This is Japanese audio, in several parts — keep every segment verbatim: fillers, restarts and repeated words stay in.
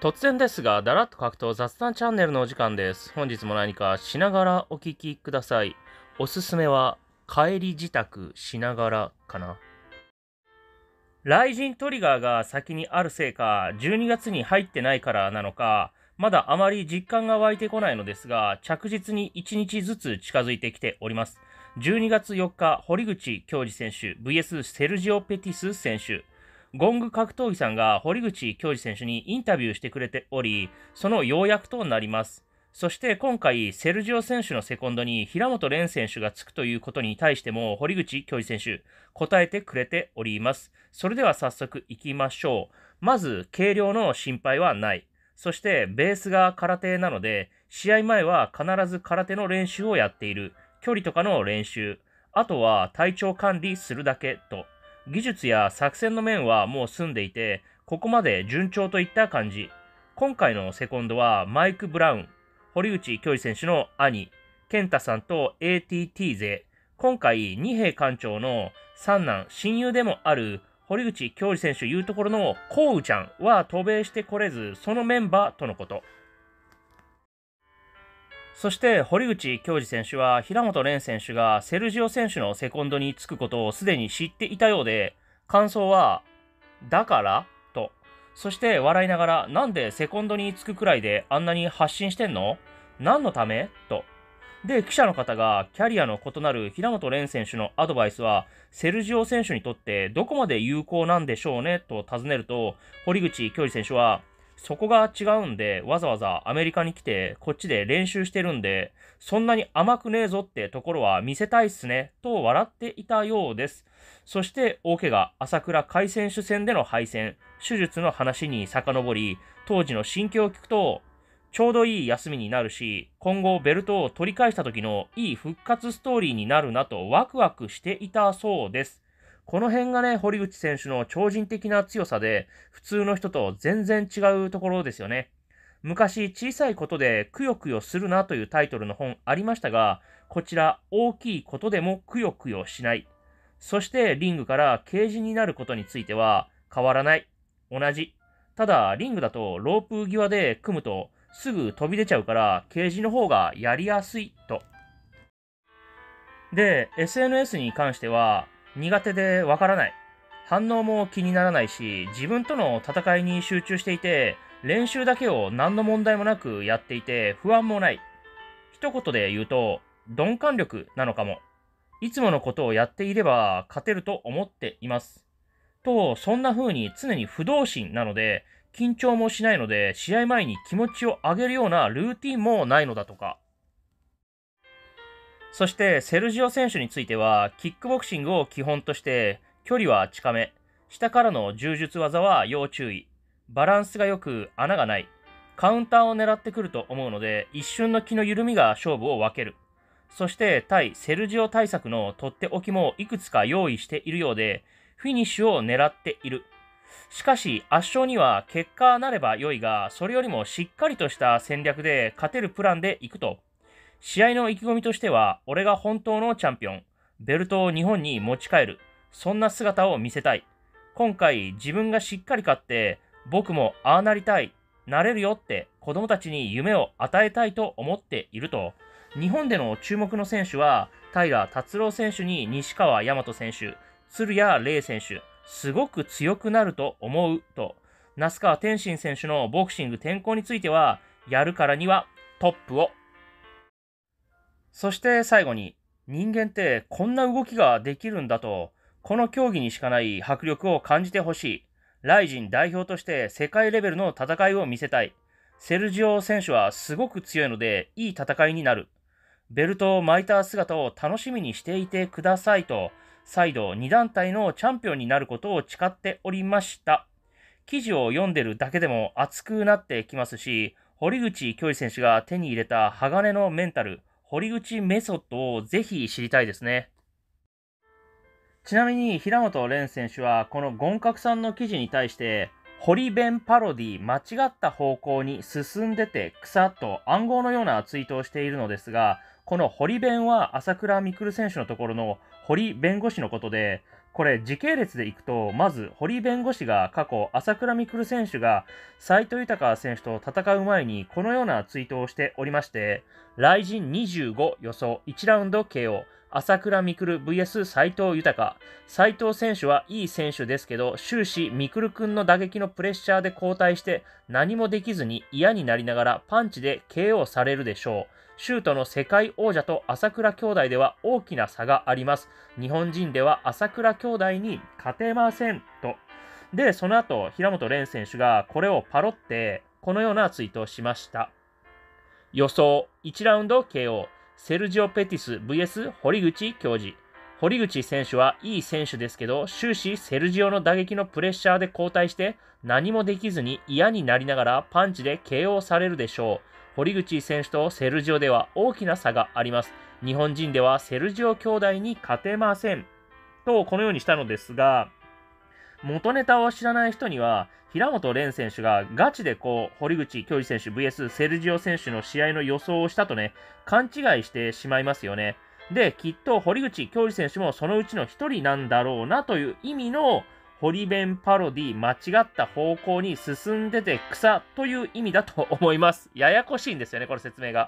突然ですが、だらっと格闘雑談チャンネルのお時間です。本日も何かしながらお聞きください。おすすめは、帰り自宅しながらかな。ライジントリガーが先にあるせいか、じゅうにがつに入ってないからなのか、まだあまり実感が湧いてこないのですが、着実にいちにちずつ近づいてきております。じゅうにがつよっか、堀口恭司選手 ブイエス セルジオ・ペティス選手。ゴング格闘技さんが堀口恭司選手にインタビューしてくれており、その要約となります。そして今回、セルジオ選手のセコンドに平本蓮選手がつくということに対しても、堀口恭司選手、答えてくれております。それでは早速行きましょう。まず、軽量の心配はない。そして、ベースが空手なので、試合前は必ず空手の練習をやっている。距離とかの練習。あとは体調管理するだけと。技術や作戦の面はもう済んでいて、ここまで順調といった感じ。今回のセコンドはマイク・ブラウン、堀内恭司選手の兄、健太さんと エーティーティー 勢。今回、二兵館長の三男、親友でもある堀口恭司選手いうところのコウちゃんは渡米してこれず、そのメンバーとのこと。そして堀口恭司選手は平本蓮選手がセルジオ選手のセコンドにつくことをすでに知っていたようで、感想は、だからと。そして笑いながら、なんでセコンドにつくくらいであんなに発信してんの？何のためと。で、記者の方がキャリアの異なる平本蓮選手のアドバイスは、セルジオ選手にとってどこまで有効なんでしょうねと尋ねると、堀口恭司選手は、そこが違うんで、わざわざアメリカに来て、こっちで練習してるんで、そんなに甘くねえぞってところは見せたいっすね、と笑っていたようです。そして大怪我、朝倉海選手戦での敗戦、手術の話に遡り、当時の心境を聞くと、ちょうどいい休みになるし、今後ベルトを取り返した時のいい復活ストーリーになるなとワクワクしていたそうです。この辺がね、堀口選手の超人的な強さで、普通の人と全然違うところですよね。昔、小さいことでくよくよするなというタイトルの本ありましたが、こちら、大きいことでもくよくよしない。そして、リングからケージになることについては、変わらない。同じ。ただ、リングだとロープ際で組むと、すぐ飛び出ちゃうから、ケージの方がやりやすいと。で、エスエヌエス に関しては、苦手でわからない。反応も気にならないし、自分との戦いに集中していて、練習だけを何の問題もなくやっていて不安もない。一言で言うと、鈍感力なのかも。いつものことをやっていれば勝てると思っています。と、そんな風に常に不動心なので、緊張もしないので、試合前に気持ちを上げるようなルーティンもないのだとか。そして、セルジオ選手については、キックボクシングを基本として、距離は近め、下からの柔術技は要注意、バランスが良く穴がない、カウンターを狙ってくると思うので、一瞬の気の緩みが勝負を分ける。そして、対セルジオ対策のとっておきもいくつか用意しているようで、フィニッシュを狙っている。しかし、圧勝には結果なれば良いが、それよりもしっかりとした戦略で勝てるプランでいくと。試合の意気込みとしては、俺が本当のチャンピオン、ベルトを日本に持ち帰る、そんな姿を見せたい。今回自分がしっかり勝って、僕もああなりたい、なれるよって子供たちに夢を与えたいと思っていると。日本での注目の選手は、平達郎選手に西川大和選手、鶴谷玲選手、すごく強くなると思うと。那須川天心選手のボクシング転向については、やるからにはトップを。そして最後に、人間ってこんな動きができるんだと、この競技にしかない迫力を感じてほしい。ライジン代表として世界レベルの戦いを見せたい。セルジオ選手はすごく強いので、いい戦いになる。ベルトを巻いた姿を楽しみにしていてくださいと、再度に団体のチャンピオンになることを誓っておりました。記事を読んでるだけでも熱くなってきますし、堀口恭司選手が手に入れた鋼のメンタル、堀口メソッドをぜひ知りたいですね。ちなみに平本蓮選手はこのゴンカクさんの記事に対して、堀弁パロディ間違った方向に進んでて草と暗号のようなツイートをしているのですが、この堀弁は朝倉未来選手のところの堀弁護士のことで、 これ時系列でいくと、まず堀弁護士が過去朝倉未来選手が斉藤豊選手と戦う前にこのようなツイートをしておりまして、雷神にじゅうご予想いちラウンド ケーオー、朝倉未来 ブイエス 斉藤豊。斉藤選手はいい選手ですけど、終始未来くんの打撃のプレッシャーで後退して何もできずに嫌になりながらパンチで ケーオー されるでしょう。シュートの世界王者と朝倉兄弟では大きな差があります。日本人では朝倉兄弟に勝てませんと。で、その後、平本蓮選手がこれをパロって、このようなツイートをしました。予想いちラウンド ケーオー、セルジオ・ペティス ブイエス 堀口恭司。堀口選手はいい選手ですけど、終始セルジオの打撃のプレッシャーで後退して何もできずに嫌になりながらパンチで ケーオー されるでしょう。堀口選手とセルジオでは大きな差があります。日本人ではセルジオ兄弟に勝てません。と、このようにしたのですが、元ネタを知らない人には、平本蓮選手がガチでこう、堀口恭司選手 ブイエス セルジオ選手の試合の予想をしたとね、勘違いしてしまいますよね。で、きっと堀口恭司選手もそのうちの一人なんだろうなという意味の堀弁パロディ間違った方向に進んでて草という意味だと思います。ややこしいんですよね、これ説明が。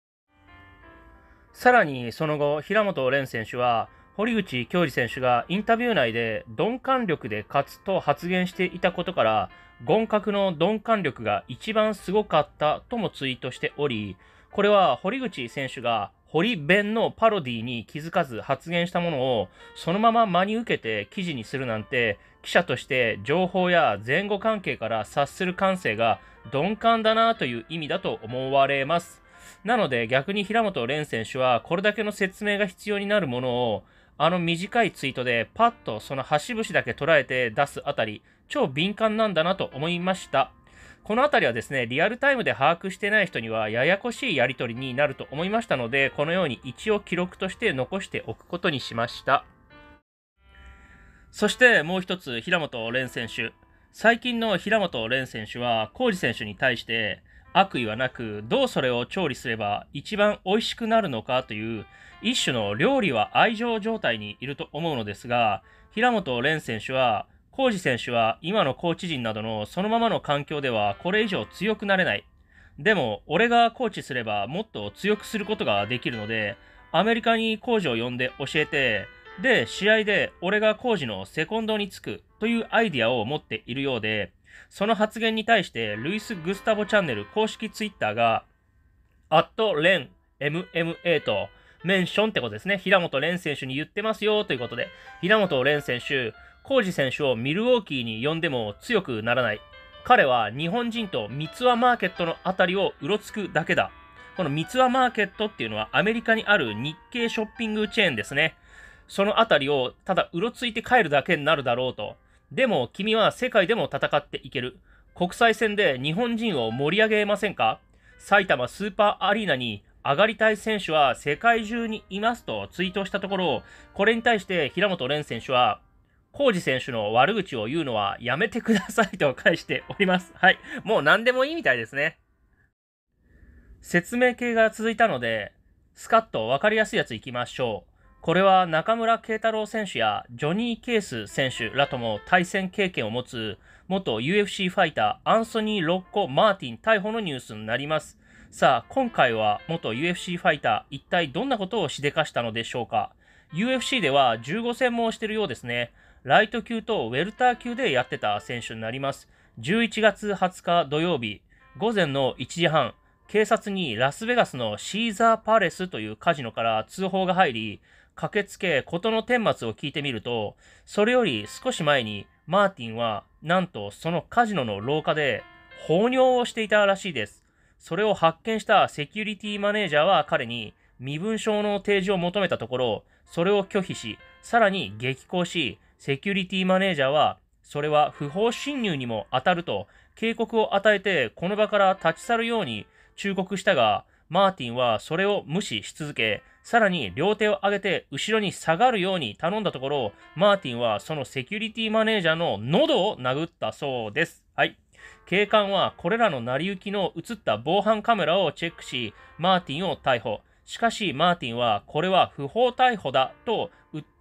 さらにその後、平本蓮選手は堀口恭司選手がインタビュー内で鈍感力で勝つと発言していたことから、厳格の鈍感力が一番すごかったともツイートしており、これは堀口選手が堀弁のパロディに気づかず発言したものをそのまま真に受けて記事にするなんて、記者として情報や前後関係から察する感性が鈍感だなという意味だと思われます。なので逆に平本蓮選手はこれだけの説明が必要になるものをあの短いツイートでパッとその端々だけ捉えて出すあたり、超敏感なんだなと思いました。このあたりはですね、リアルタイムで把握してない人にはややこしいやり取りになると思いましたので、このように一応記録として残しておくことにしました。そしてもう一つ、平本蓮選手。最近の平本蓮選手は、浩二選手に対して悪意はなく、どうそれを調理すれば一番美味しくなるのかという、一種の料理は愛情状態にいると思うのですが、平本蓮選手は、浩二選手は今のコーチ陣などのそのままの環境ではこれ以上強くなれない。でも、俺がコーチすればもっと強くすることができるので、アメリカにコーチを呼んで教えて、で、試合で俺がコーチのセコンドにつくというアイディアを持っているようで、その発言に対してルイス・グスタボチャンネル公式ツイッターが、アットレン エムエムエー とメンションってことですね。平本蓮選手に言ってますよということで、平本蓮選手、浩二選手をミルウォーキーに呼んでも強くならない。彼は日本人と三つ輪マーケットのあたりをうろつくだけだ。この三つ輪マーケットっていうのはアメリカにある日系ショッピングチェーンですね。そのあたりをただうろついて帰るだけになるだろうと。でも君は世界でも戦っていける。国際戦で日本人を盛り上げませんか？埼玉スーパーアリーナに上がりたい選手は世界中にいますとツイートしたところ、これに対して平本蓮選手は、浩二選手の悪口を言うのはやめてくださいと返しております。はい。もう何でもいいみたいですね。説明系が続いたので、スカッと分かりやすいやついきましょう。これは中村慶太郎選手やジョニー・ケース選手らとも対戦経験を持つ元 ユーエフシー ファイターアンソニー・ロッコ・マーティン逮捕のニュースになります。さあ、今回は元 ユーエフシー ファイター、一体どんなことをしでかしたのでしょうか。ユーエフシー ではじゅうご戦もしてるようですね。ライト級とウェルター級でやってた選手になります。じゅういちがつはつか土曜日、午前のいちじはん、警察にラスベガスのシーザーパレスというカジノから通報が入り、駆けつけ事の顛末を聞いてみると、それより少し前にマーティンはなんとそのカジノの廊下で放尿をしていたらしいです。それを発見したセキュリティマネージャーは彼に身分証の提示を求めたところ、それを拒否し、さらに激高し、セキュリティマネージャーはそれは不法侵入にも当たると警告を与えてこの場から立ち去るように忠告したが、マーティンはそれを無視し続け、さらに両手を上げて後ろに下がるように頼んだところ、マーティンはそのセキュリティマネージャーの喉を殴ったそうです。はい。警官はこれらの成り行きの映った防犯カメラをチェックし、マーティンを逮捕。しかしマーティンはこれは不法逮捕だと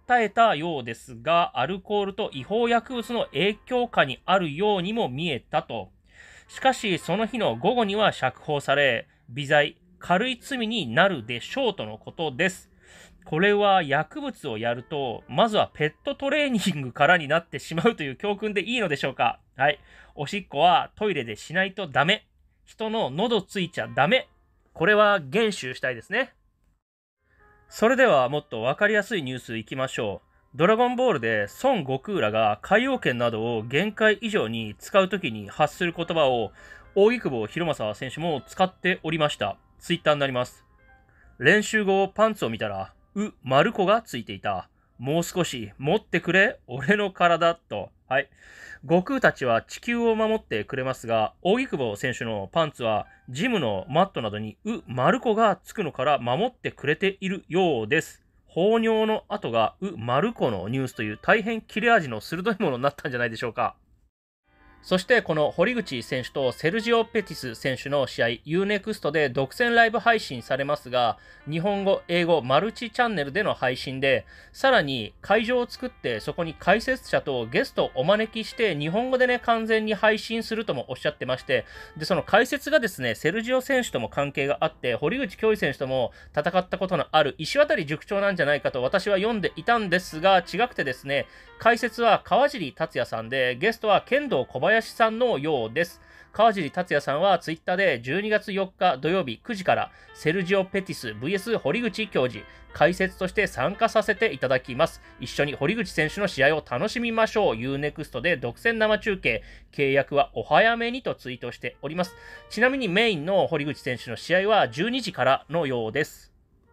訴えたようですが、アルコールと違法薬物の影響下にあるようにも見えたと。しかし、その日の午後には釈放され、微罪、軽い罪になるでしょうとのことです。これは薬物をやると、まずはペットトレーニングからになってしまうという教訓でいいのでしょうか。はい。おしっこはトイレでしないとダメ。人の喉ついちゃダメ。これは厳守したいですね。それではもっとわかりやすいニュースいきましょう。ドラゴンボールで孫悟空らが海洋圏などを限界以上に使うときに発する言葉を扇久保博正選手も使っておりました。ツイッターになります。練習後パンツを見たら、う、丸子がついていた。もう少し持ってくれ、俺の体と。はい。悟空たちは地球を守ってくれますが、扇久保選手のパンツはジムのマットなどにう、丸子がつくのから守ってくれているようです。放尿の後がう、丸子のニュースという大変切れ味の鋭いものになったんじゃないでしょうか。そしてこの堀口選手とセルジオ・ペティス選手の試合 ユーネクスト で独占ライブ配信されますが、日本語、英語、マルチチャンネルでの配信で、さらに会場を作ってそこに解説者とゲストをお招きして日本語でね完全に配信するともおっしゃってまして、でその解説がですねセルジオ選手とも関係があって堀口恭司選手とも戦ったことのある石渡塾長なんじゃないかと私は読んでいたんですが、違くてですね、解説は川尻達也さんでゲストは剣道小林さんのようです。川尻達也さんはツイッターでじゅうにがつよっか土曜日くじからセルジオ・ペティス ブイエス 堀口教授解説として参加させていただきます。一緒に堀口選手の試合を楽しみましょう。ユーネクスト で独占生中継、契約はお早めにとツイートしております。ちなみにメインの堀口選手の試合はじゅうにじからのようです。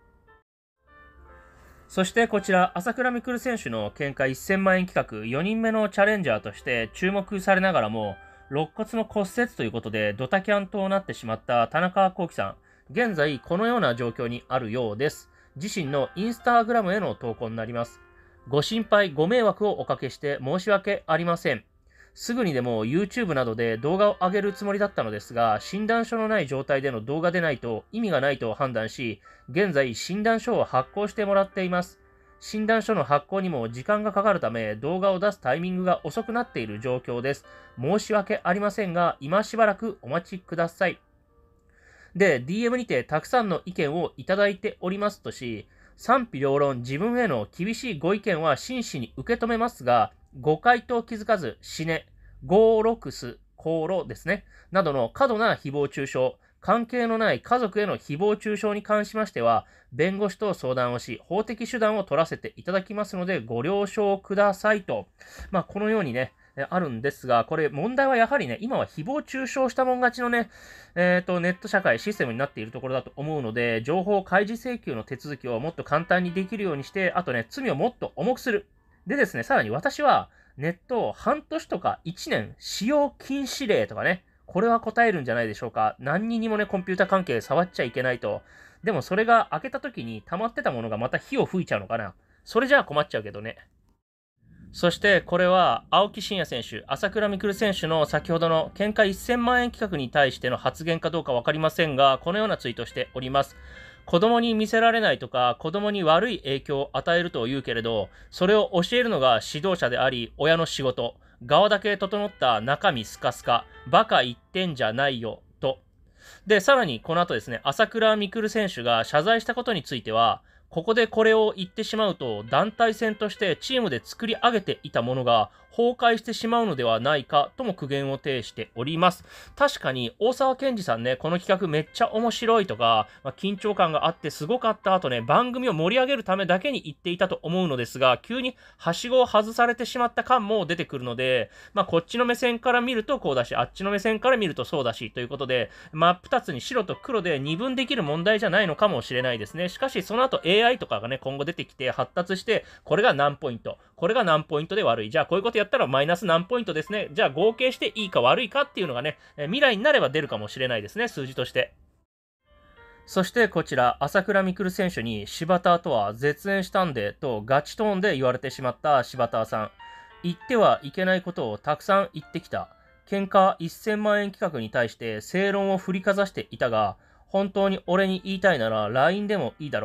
そしてこちら、朝倉未来選手の見解せんまんえん企画、よにんめのチャレンジャーとして注目されながらも、肋骨の骨折ということでドタキャンとなってしまった田中幸喜さん、現在このような状況にあるようです。自身のインスタグラムへの投稿になります。ご心配、ご迷惑をおかけして申し訳ありません。すぐにでも YouTube などで動画を上げるつもりだったのですが、診断書のない状態での動画でないと意味がないと判断し、現在診断書を発行してもらっています。診断書の発行にも時間がかかるため、動画を出すタイミングが遅くなっている状況です。申し訳ありませんが、今しばらくお待ちください。で、ディーエム にてたくさんの意見をいただいておりますとし、賛否両論、自分への厳しいご意見は真摯に受け止めますが、誤解と気づかず、死ね、ゴーロクス、コーロですね、などの過度な誹謗中傷、関係のない家族への誹謗中傷に関しましては、弁護士と相談をし、法的手段を取らせていただきますので、ご了承くださいと。まあ、このようにね、あるんですが、これ問題はやはりね、今は誹謗中傷したもん勝ちのね、えっと、ネット社会、システムになっているところだと思うので、情報開示請求の手続きをもっと簡単にできるようにして、あとね、罪をもっと重くする。でですね、さらに私は、ネットを半年とかいちねん使用禁止令とかね、これは答えるんじゃないでしょうか。何人にもね、コンピュータ関係触っちゃいけないと。でもそれが開けた時に溜まってたものがまた火を吹いちゃうのかな。それじゃあ困っちゃうけどね。そしてこれは青木真也選手、朝倉未来選手の先ほどの見解せんまんえん企画に対しての発言かどうかわかりませんが、このようなツイートしております。子供に見せられないとか、子供に悪い影響を与えると言うけれど、それを教えるのが指導者であり、親の仕事。側だけ整った中身スカスカ。バカ言ってんじゃないよ。と。で、さらにこの後ですね、朝倉未来選手が謝罪したことについては、ここでこれを言ってしまうと、団体戦としてチームで作り上げていたものが崩壊してしまうのではないかとも苦言を呈しております。確かに大沢健二さんね、この企画めっちゃ面白いとか、まあ、緊張感があってすごかったとね、番組を盛り上げるためだけに言っていたと思うのですが、急にはしごを外されてしまった感も出てくるので、まあ、こっちの目線から見るとこうだし、あっちの目線から見るとそうだし、ということで、真っ二つに白と黒で二分できる問題じゃないのかもしれないですね。しかし、その後 エーアイ とかがね、今後出てきて発達して、これが何ポイント、これが何ポイントで悪い。じゃあ、こういうことやったらマイナス何ポイントですね。じゃあ、合計していいか悪いかっていうのがね、未来になれば出るかもしれないですね、数字として。そしてこちら、朝倉未来選手に柴田とは絶縁したんでとガチトーンで言われてしまった柴田さん。言ってはいけないことをたくさん言ってきた。喧嘩せんまんえん企画に対して正論を振りかざしていたが、本当に俺に言いたいなら ライン でもいいだろ。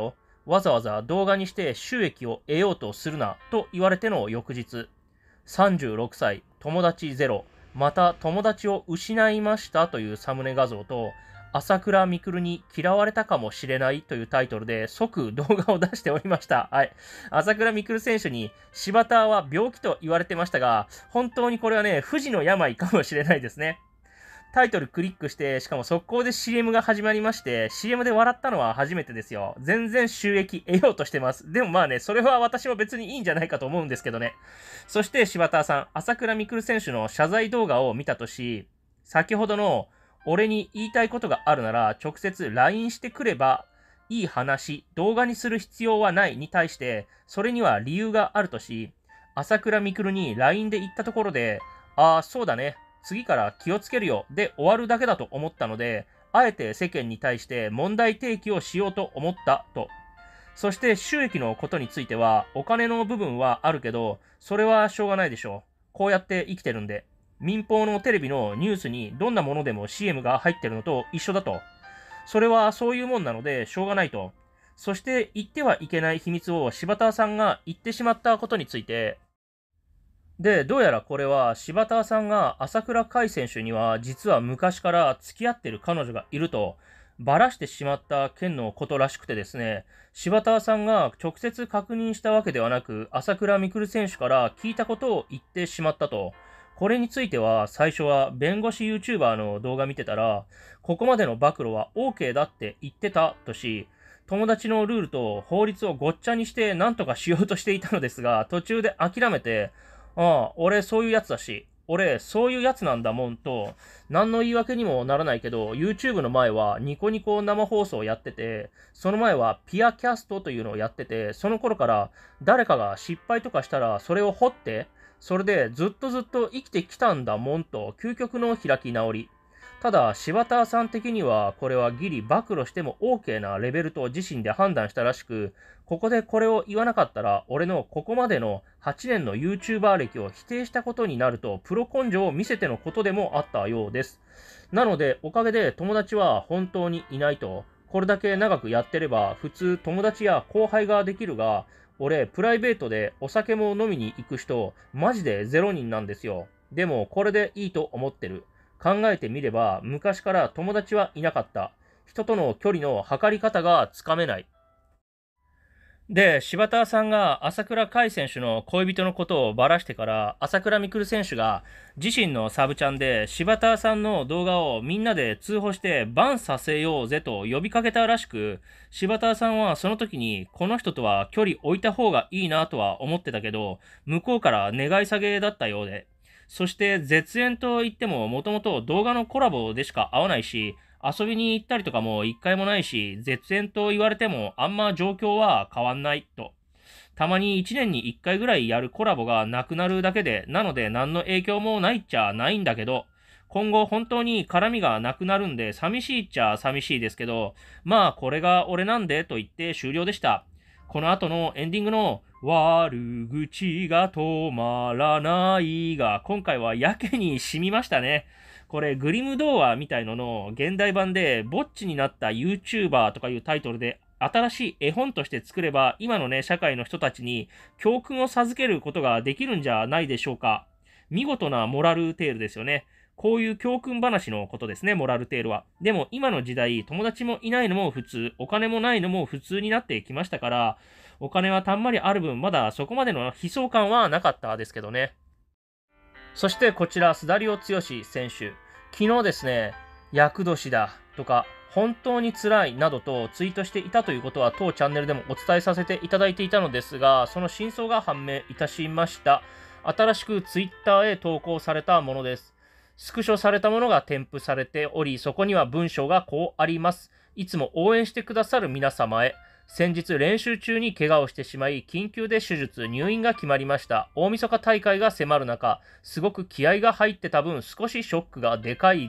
わざわざ動画にして収益を得ようとするなと言われての翌日、さんじゅうろくさい、友達ゼロ、また友達を失いましたというサムネ画像と、朝倉未来に嫌われたかもしれないというタイトルで即動画を出しておりました。はい。朝倉未来選手に柴田は病気と言われてましたが、本当にこれはね、不治の病かもしれないですね。タイトルクリックして、しかも速攻で シーエム が始まりまして、シーエム で笑ったのは初めてですよ。全然収益得ようとしてます。でもまあね、それは私も別にいいんじゃないかと思うんですけどね。そして柴田さん、朝倉未来選手の謝罪動画を見たとし、先ほどの俺に言いたいことがあるなら直接 ライン してくればいい話、動画にする必要はないに対して、それには理由があるとし、朝倉未来に ライン で言ったところで、ああ、そうだね。次から気をつけるよで終わるだけだと思ったので、あえて世間に対して問題提起をしようと思ったと。そして収益のことについては、お金の部分はあるけど、それはしょうがないでしょう。こうやって生きてるんで。民放のテレビのニュースにどんなものでも シーエム が入ってるのと一緒だと。それはそういうもんなのでしょうがないと。そして言ってはいけない秘密を柴田さんが言ってしまったことについて、で、どうやらこれは柴田さんが朝倉海選手には実は昔から付き合ってる彼女がいるとばらしてしまった件のことらしくてですね、柴田さんが直接確認したわけではなく、朝倉未来選手から聞いたことを言ってしまったと。これについては最初は弁護士 YouTuber の動画見てたら、ここまでの暴露は OK だって言ってたとし、友達のルールと法律をごっちゃにして何とかしようとしていたのですが、途中で諦めて、ああ、俺そういうやつだし、俺そういうやつなんだもんと、何の言い訳にもならないけど、YouTube の前はニコニコ生放送をやってて、その前はピアキャストというのをやってて、その頃から誰かが失敗とかしたらそれを掘って、それでずっとずっと生きてきたんだもんと、究極の開き直り。ただ、柴田さん的には、これはギリ暴露しても OK なレベルと自身で判断したらしく、ここでこれを言わなかったら、俺のここまでのはちねんの YouTuber 歴を否定したことになると、プロ根性を見せてのことでもあったようです。なので、おかげで友達は本当にいないと。これだけ長くやってれば、普通友達や後輩ができるが、俺、プライベートでお酒も飲みに行く人、マジでゼロ人なんですよ。でも、これでいいと思ってる。考えてみれば、昔から友達はいなかった。人との距離の測り方がつかめない。で、柴田さんが朝倉海選手の恋人のことをばらしてから、朝倉未来選手が自身のサブチャンで柴田さんの動画をみんなで通報してバンさせようぜと呼びかけたらしく、柴田さんはその時にこの人とは距離置いた方がいいなとは思ってたけど、向こうから願い下げだったようで、そして絶縁と言ってももともと動画のコラボでしか会わないし、遊びに行ったりとかも一回もないし、絶縁と言われてもあんま状況は変わんないと。たまにいちねんにいっかいぐらいやるコラボがなくなるだけで、なので何の影響もないっちゃないんだけど、今後本当に絡みがなくなるんで寂しいっちゃ寂しいですけど、まあこれが俺なんでと言って終了でした。この後のエンディングの悪口が止まらないが今回はやけに染みましたね。これグリム童話みたいのの現代版でぼっちになった YouTuber とかいうタイトルで新しい絵本として作れば今のね社会の人たちに教訓を授けることができるんじゃないでしょうか。見事なモラルテールですよね。こういう教訓話のことですね、モラルテールは。でも今の時代、友達もいないのも普通、お金もないのも普通になってきましたから、お金はたんまりある分、まだそこまでの悲壮感はなかったですけどね。そしてこちら、須田遼剛選手。昨日ですね、厄年だとか、本当に辛いなどとツイートしていたということは当チャンネルでもお伝えさせていただいていたのですが、その真相が判明いたしました。新しくツイッターへ投稿されたものです。スクショされたものが添付されており、そこには文章がこうあります。いつも応援してくださる皆様へ。先日練習中に怪我をしてしまい、緊急で手術、入院が決まりました。大晦日大会が迫る中、すごく気合が入ってた分、少しショックがでかいです。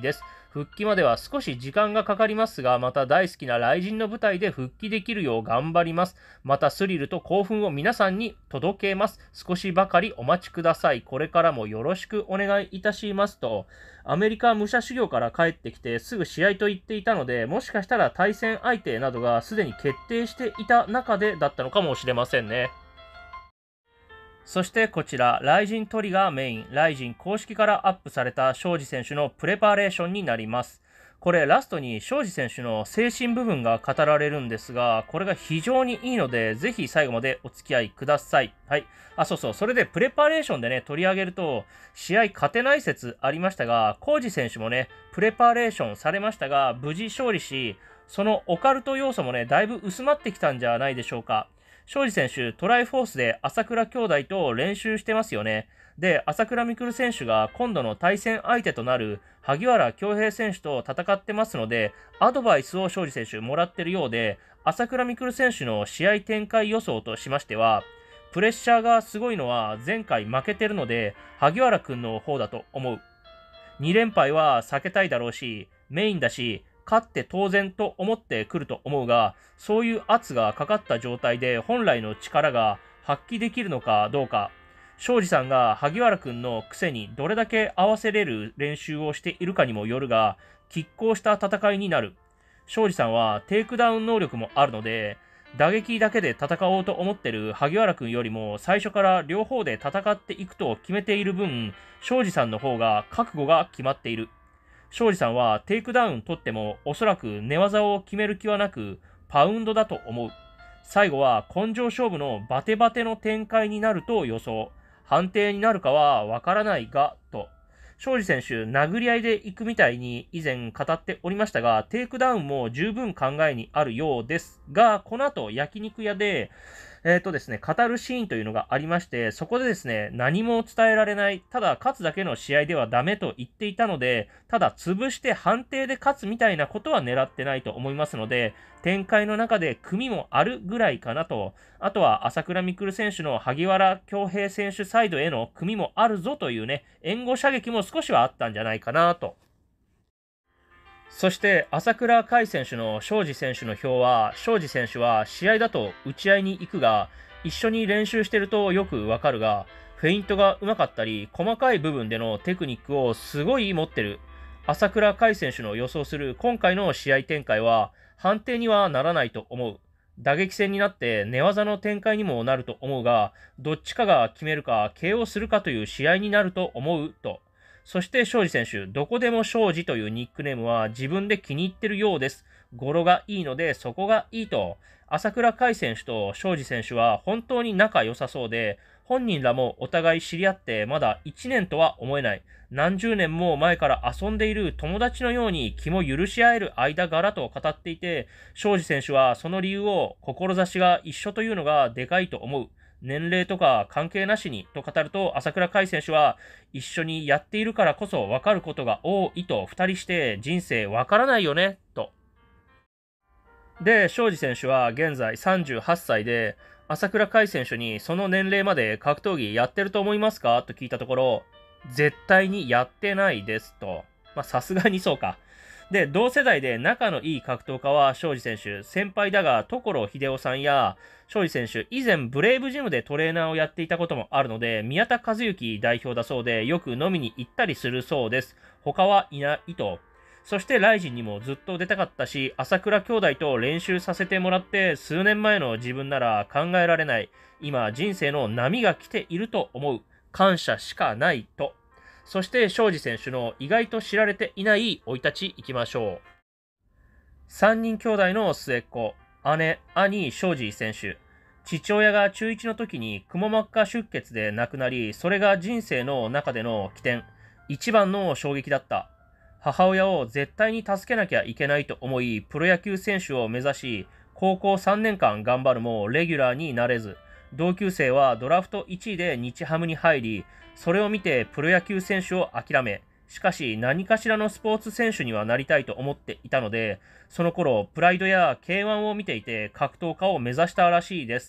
復帰までは少し時間がかかりますが、また大好きな雷神の舞台で復帰できるよう頑張ります。またスリルと興奮を皆さんに届けます。少しばかりお待ちください。これからもよろしくお願いいたしますと、アメリカ武者修行から帰ってきてすぐ試合と言っていたので、もしかしたら対戦相手などがすでに決定していた中でだったのかもしれませんね。そしてこちら、ライジントリガーメイン、ライジン公式からアップされた庄司選手のプレパレーションになります。これラストに庄司選手の精神部分が語られるんですが、これが非常にいいので、ぜひ最後までお付き合いください。はい。あ、そうそう。それでプレパレーションでね、取り上げると、試合勝てない説ありましたが、コージ選手もね、プレパレーションされましたが、無事勝利し、そのオカルト要素もね、だいぶ薄まってきたんじゃないでしょうか。庄司選手、トライフォースで朝倉兄弟と練習してますよね。で、朝倉未来選手が今度の対戦相手となる萩原恭平選手と戦ってますので、アドバイスを庄司選手もらってるようで、朝倉未来選手の試合展開予想としましては、プレッシャーがすごいのは前回負けてるので、萩原くんの方だと思う。に連敗は避けたいだろうし、メインだし、勝って当然と思ってくると思うが、そういう圧がかかった状態で本来の力が発揮できるのかどうか、庄司さんが萩原くんの癖にどれだけ合わせれる練習をしているかにもよるが、拮抗した戦いになる。庄司さんはテイクダウン能力もあるので、打撃だけで戦おうと思ってる萩原くんよりも最初から両方で戦っていくと決めている分、庄司さんの方が覚悟が決まっている。庄司さんはテイクダウン取ってもおそらく寝技を決める気はなくパウンドだと思う。最後は根性勝負のバテバテの展開になると予想。判定になるかはわからないが、と。庄司選手、殴り合いで行くみたいに以前語っておりましたが、テイクダウンも十分考えにあるようですが、この後焼肉屋で、えっとですね、語るシーンというのがありまして、そこでですね、何も伝えられない、ただ勝つだけの試合ではダメと言っていたので、ただ潰して判定で勝つみたいなことは狙ってないと思いますので、展開の中で組もあるぐらいかなと、あとは朝倉未来選手の萩原恭平選手サイドへの組もあるぞというね、援護射撃も少しはあったんじゃないかなと。そして朝倉海選手の庄司選手の表は、庄司選手は試合だと打ち合いに行くが、一緒に練習してるとよくわかるが、フェイントが上手かったり、細かい部分でのテクニックをすごい持ってる。朝倉海選手の予想する今回の試合展開は、判定にはならないと思う。打撃戦になって寝技の展開にもなると思うが、どっちかが決めるか ケーオー するかという試合になると思うと。そして庄司選手、どこでも庄司というニックネームは自分で気に入ってるようです。語呂がいいのでそこがいいと。朝倉海選手と庄司選手は本当に仲良さそうで、本人らもお互い知り合ってまだいちねんとは思えない。何十年も前から遊んでいる友達のように気も許し合える間柄と語っていて、庄司選手はその理由を志が一緒というのがでかいと思う。年齢とか関係なしにと語ると、朝倉海選手は一緒にやっているからこそ分かることが多いと二人して人生分からないよねと。で、庄司選手は現在さんじゅうはっさいで、朝倉海選手にその年齢まで格闘技やってると思いますかと聞いたところ、絶対にやってないですと。まあさすがにそうか。で、同世代で仲のいい格闘家は庄司選手、先輩だが所秀夫さんや庄司選手、以前ブレイブジムでトレーナーをやっていたこともあるので、宮田和幸代表だそうで、よく飲みに行ったりするそうです。他はいないと。そしてライジンにもずっと出たかったし、朝倉兄弟と練習させてもらって、数年前の自分なら考えられない。今、人生の波が来ていると思う。感謝しかないと。そして庄司選手の意外と知られていない生い立ちいきましょう。さんにん兄弟の末っ子、姉、兄、庄司選手。父親が中いちの時にくも膜下出血で亡くなり、それが人生の中での起点、一番の衝撃だった。母親を絶対に助けなきゃいけないと思い、プロ野球選手を目指し、高校さんねんかん頑張るもレギュラーになれず、同級生はドラフトいちいで日ハムに入り、それを見てプロ野球選手を諦め、しかし何かしらのスポーツ選手にはなりたいと思っていたので、その頃プライドや ケーワン を見ていて格闘家を目指したらしいです。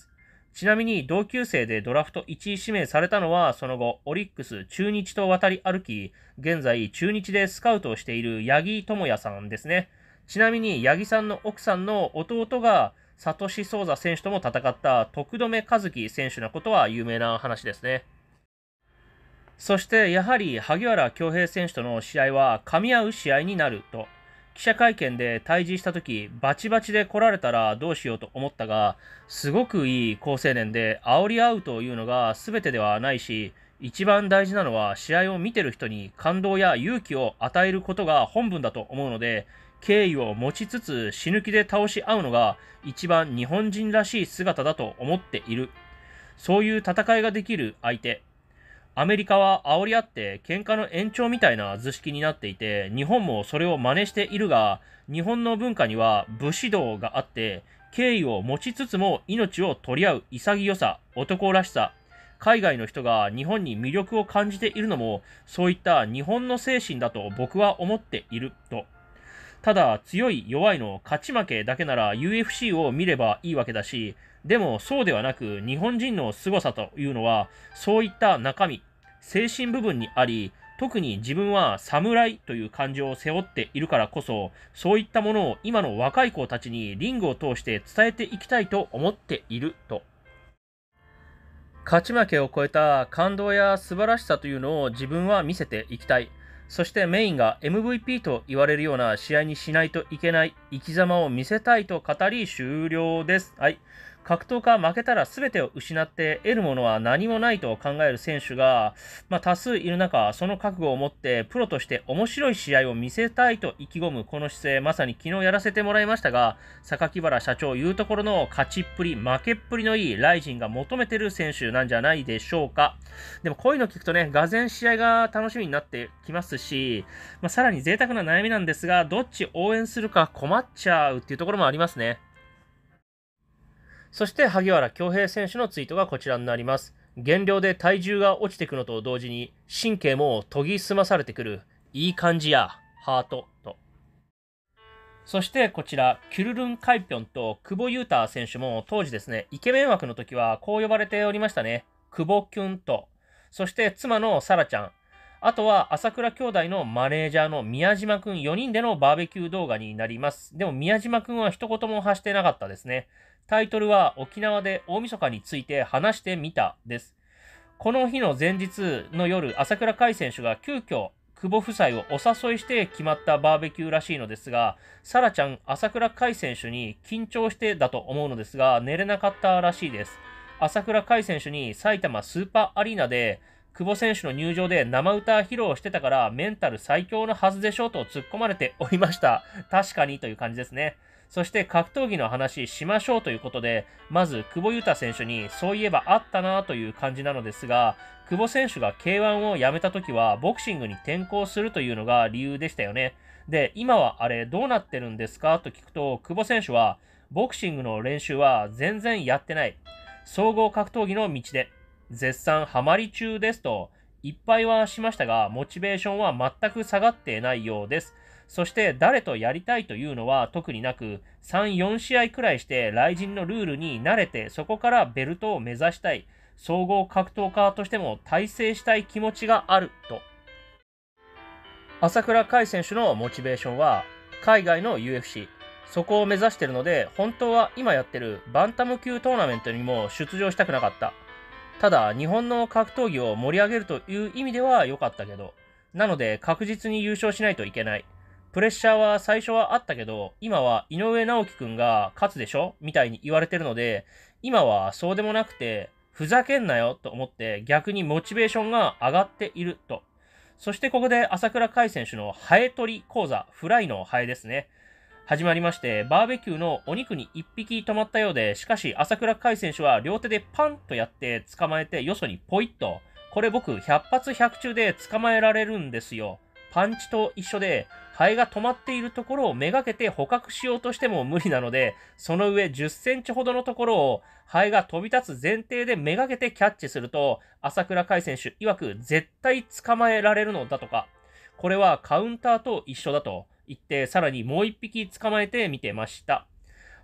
ちなみに同級生でドラフトいちい指名されたのは、その後、オリックス、中日と渡り歩き、現在、中日でスカウトをしている八木智也さんですね。ちなみに、八木さんの奥さんの弟が、サトシ・ソウザ選手とも戦った徳留和樹選手のことは有名な話ですね。そして、やはり萩原恭平選手との試合は噛み合う試合になると。記者会見で対峙したとき、バチバチで来られたらどうしようと思ったが、すごくいい好青年で、煽り合うというのが全てではないし、一番大事なのは試合を見てる人に感動や勇気を与えることが本分だと思うので、敬意を持ちつつ死ぬ気で倒し合うのが一番日本人らしい姿だと思っている。そういう戦いができる相手。アメリカは煽り合って喧嘩の延長みたいな図式になっていて、日本もそれを真似しているが、日本の文化には武士道があって、敬意を持ちつつも命を取り合う潔さ、男らしさ、海外の人が日本に魅力を感じているのも、そういった日本の精神だと僕は思っていると。ただ、強い弱いの勝ち負けだけなら ユーエフシー を見ればいいわけだし、でもそうではなく日本人の凄さというのは、そういった中身、精神部分にあり、特に自分は侍という漢字を背負っているからこそ、そういったものを今の若い子たちにリングを通して伝えていきたいと思っていると。勝ち負けを超えた感動や素晴らしさというのを自分は見せていきたい。そしてメインが エムブイピー と言われるような試合にしないといけない生き様を見せたいと語り終了です。はい。格闘家負けたら全てを失って得るものは何もないと考える選手が、まあ、多数いる中、その覚悟を持ってプロとして面白い試合を見せたいと意気込むこの姿勢、まさに昨日やらせてもらいましたが、榊原社長いうところの勝ちっぷり、負けっぷりのいいライジンが求めてる選手なんじゃないでしょうか。でもこういうの聞くとね、がぜん試合が楽しみになってきますし、まあ、さらに贅沢な悩みなんですが、どっち応援するか困っちゃうっていうところもありますね。そして萩原恭平選手のツイートがこちらになります。減量で体重が落ちていくのと同時に神経も研ぎ澄まされてくる。いい感じや。ハートと。そしてこちら、キュルルン・カイピョンと久保優太選手も当時ですね、イケメン枠の時はこう呼ばれておりましたね。久保キュンと。そして妻のサラちゃん。あとは朝倉兄弟のマネージャーの宮島くんよにんでのバーベキュー動画になります。でも宮島くんは一言も発してなかったですね。タイトルは沖縄で大晦日について話してみたです。この日の前日の夜、朝倉海選手が急遽久保夫妻をお誘いして決まったバーベキューらしいのですが、サラちゃん、朝倉海選手に緊張してだと思うのですが、寝れなかったらしいです。朝倉海選手に埼玉スーパーアリーナで久保選手の入場で生歌披露してたからメンタル最強のはずでしょと突っ込まれておりました。確かにという感じですね。そして格闘技の話しましょうということで、まず久保優太選手にそういえばあったなという感じなのですが、久保選手が ケーワン を辞めた時はボクシングに転向するというのが理由でしたよね。で、今はあれどうなってるんですかと聞くと、久保選手はボクシングの練習は全然やってない。総合格闘技の道で絶賛ハマり中ですと、いっぱいはしましたが、モチベーションは全く下がってないようです。そして誰とやりたいというのは特になく、さん、よん試合くらいして雷神のルールに慣れて、そこからベルトを目指したい。総合格闘家としても大成したい気持ちがあると。朝倉海選手のモチベーションは海外の ユーエフシー、そこを目指しているので、本当は今やってるバンタム級トーナメントにも出場したくなかった。ただ、日本の格闘技を盛り上げるという意味では良かったけど、なので確実に優勝しないといけない。プレッシャーは最初はあったけど、今は井上直樹くんが勝つでしょみたいに言われてるので、今はそうでもなくて、ふざけんなよと思って逆にモチベーションが上がっていると。そしてここで朝倉海選手のハエ取り講座、フライのハエですね。始まりまして、バーベキューのお肉に一匹止まったようで、しかし朝倉海選手は両手でパンとやって捕まえてよそにポイッと。これ僕ひゃく発ひゃく中で捕まえられるんですよ。パンチと一緒で、ハエが止まっているところをめがけて捕獲しようとしても無理なので、その上じゅっセンチほどのところをハエが飛び立つ前提でめがけてキャッチすると、朝倉海選手曰く絶対捕まえられるのだとか、これはカウンターと一緒だと言って、さらにもう一匹捕まえてみてました。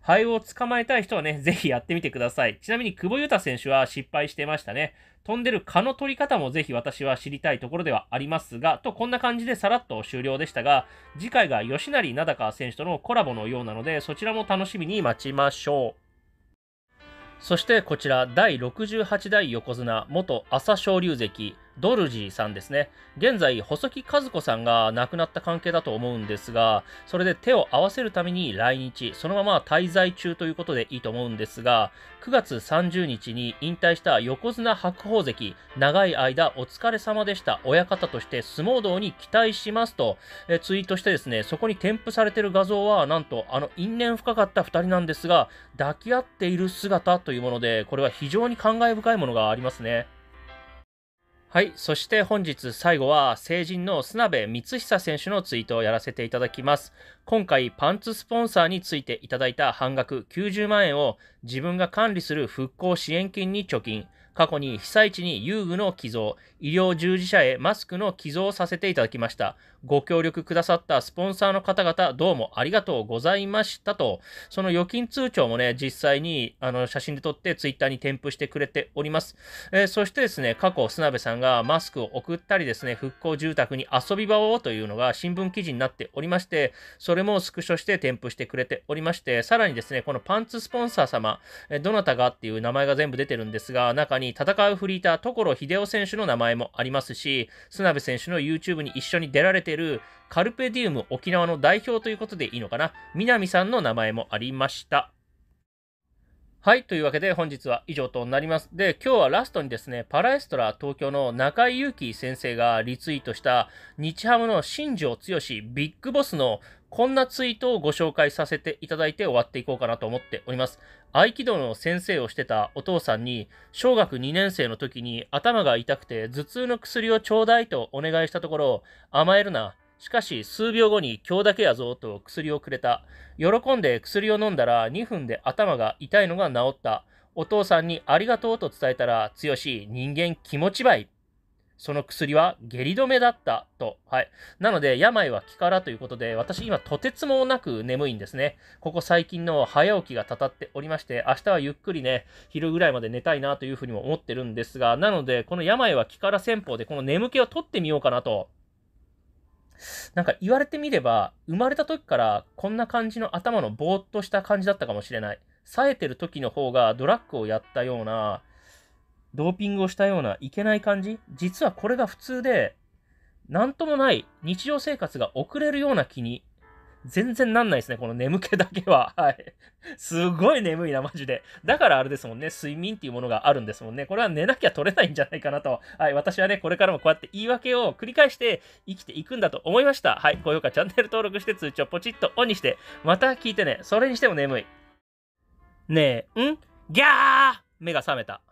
ハエを捕まえたい人はね、ぜひやってみてください。ちなみに久保裕太選手は失敗してましたね。飛んでる蚊の取り方もぜひ私は知りたいところではありますが、とこんな感じでさらっと終了でしたが、次回が吉成名高選手とのコラボのようなので、そちらも楽しみに待ちましょう。そしてこちら、だいろくじゅうはち代横綱、元朝青龍関、ドルジーさんですね。現在、細木和子さんが亡くなった関係だと思うんですが、それで手を合わせるために来日、そのまま滞在中ということでいいと思うんですが、くがつさんじゅうにちに引退した横綱白鵬関、長い間お疲れ様でした。親方として相撲道に期待しますと、えツイートしてですね、そこに添付されている画像は、なんとあの因縁深かったふたりなんですが、抱き合っている姿というもので、これは非常に感慨深いものがありますね。はい。そして本日最後は成人の須鍋光久選手のツイートをやらせていただきます。今回パンツスポンサーについていただいた半額きゅうじゅうまんえんを自分が管理する復興支援金に貯金。過去に被災地に遊具の寄贈、医療従事者へマスクの寄贈をさせていただきました。ご協力くださったスポンサーの方々、どうもありがとうございましたと、その預金通帳もね、実際にあの写真で撮ってツイッターに添付してくれております。えー、そしてですね、過去、須鍋さんがマスクを送ったりですね、復興住宅に遊び場をというのが新聞記事になっておりまして、それもスクショして添付してくれておりまして、さらにですね、このパンツスポンサー様、えー、どなたがっていう名前が全部出てるんですが、中に戦うフリーター、所秀夫選手の名前もありますし、須鍋選手の YouTube に一緒に出られているカルペディウム沖縄の代表ということでいいのかな、南さんの名前もありました。はい。というわけで本日は以上となります。で、今日はラストにですね、パラエストラ東京の中井祐樹先生がリツイートした日ハムの新庄剛志ビッグボスのこんなツイートをご紹介させていただいて終わっていこうかなと思っております。合気道の先生をしてたお父さんに、小学にねん生の時に頭が痛くて頭痛の薬をちょうだいとお願いしたところ、甘えるな。しかし数秒後に今日だけやぞと薬をくれた。喜んで薬を飲んだらにふんで頭が痛いのが治った。お父さんにありがとうと伝えたら、強し人間気持ちばい。その薬は下痢止めだったと。はい。なので、病は気からということで、私今とてつもなく眠いんですね。ここ最近の早起きがたたっておりまして、明日はゆっくりね、昼ぐらいまで寝たいなというふうにも思ってるんですが、なので、この病は気から戦法でこの眠気を取ってみようかなと。なんか言われてみれば、生まれた時からこんな感じの頭のぼーっとした感じだったかもしれない。冴えてる時の方がドラッグをやったような、ドーピングをしたようないけない感じ。実はこれが普通で、なんともない日常生活が送れるような気に、全然なんないですね、この眠気だけは。はい。すごい眠いな、マジで。だからあれですもんね、睡眠っていうものがあるんですもんね。これは寝なきゃ取れないんじゃないかなと。はい、私はね、これからもこうやって言い訳を繰り返して生きていくんだと思いました。はい、高評価、チャンネル登録して通知をポチッとオンにして、また聞いてね。それにしても眠い。ねえ、んギャー目が覚めた。